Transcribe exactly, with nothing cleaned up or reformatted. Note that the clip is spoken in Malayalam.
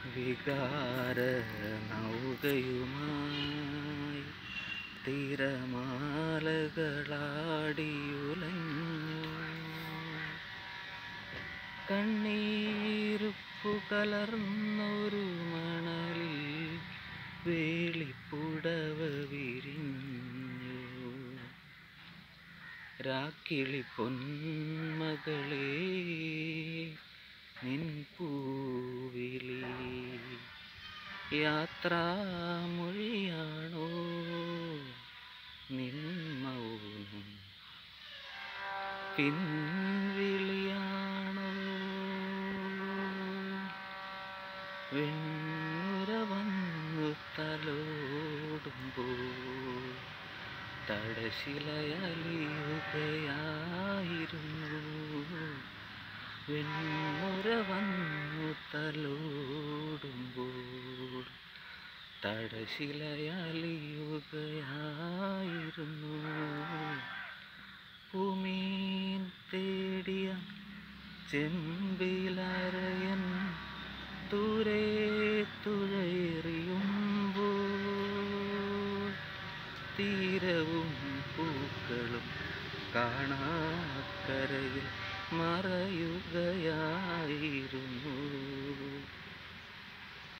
വികാര നൗകയുമായി തിരമാലകളാടിയുലഞ്ഞു. കണ്ണീരുപ്പു കലർന്നൊരു മണലിൽ വേളിപ്പുടവ വിരിഞ്ഞു. രാക്കിളി പൊന്മകളേ നിൻ പൂവിളി യാത്രാമൊഴിയാണോ നിൻ മൗനം പിൻവിളിയാണോ? വെണ്ണുര വന്നു തലോടുമ്പോൾ തടശിലയലിയുകയായിരുന്നു. വെണ്ണുര വന്നു തലോടുമ്പോൾ തടശിലയലിയുകയായിരുന്നു. ഭൂമീൻ തേടിയ ചെമ്പിലരയൻ ദൂരെ തുഴയെറിയുമ്പോൾ തീരവും പൂക്കളും കാണാക്കരയിൽ മറയുകയായിരുന്നു.